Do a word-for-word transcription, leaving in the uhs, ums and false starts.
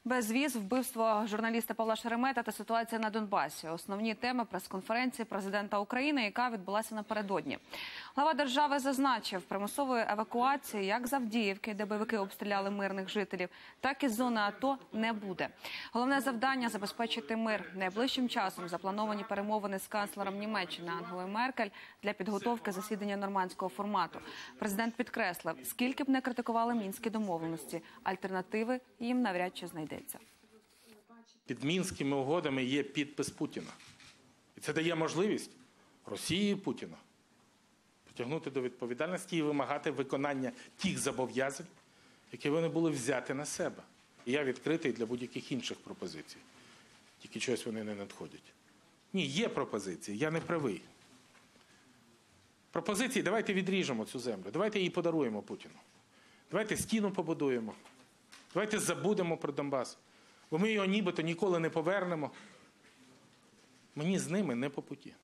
Безвіз, вбивство журналіста Павла Шеремета та ситуація на Донбасі. Основні теми прес-конференції президента України, яка відбулася напередодні. Глава держави зазначив, примусової евакуації як з Авдіївки, де бойовики обстріляли мирних жителів, так і з зони АТО не буде. Головне завдання – забезпечити мир. Найближчим часом заплановані перемовини з канцлером Німеччини Ангелою Меркель для підготовки засідання нормандського формату. Президент підкреслив, скільки б не критикували мінські домовленості, альтернативи їм навряд чи знайдеться. Під Мінськими угодами є підпис Путіна. І це дає можливість Росії і Путіна притягнути до відповідальності і вимагати виконання тих зобов'язань, які вони були взяти на себе. І я відкритий для будь-яких інших пропозицій. Тільки чогось вони не надходять. Ні, є пропозиції, я не правий. Пропозиції: давайте відріжемо цю землю, давайте її подаруємо Путіну. Давайте стіну побудуємо. Давайте забудемо про Донбас. Бо ми його нібито ніколи не повернемо. Мені з ними не по путі.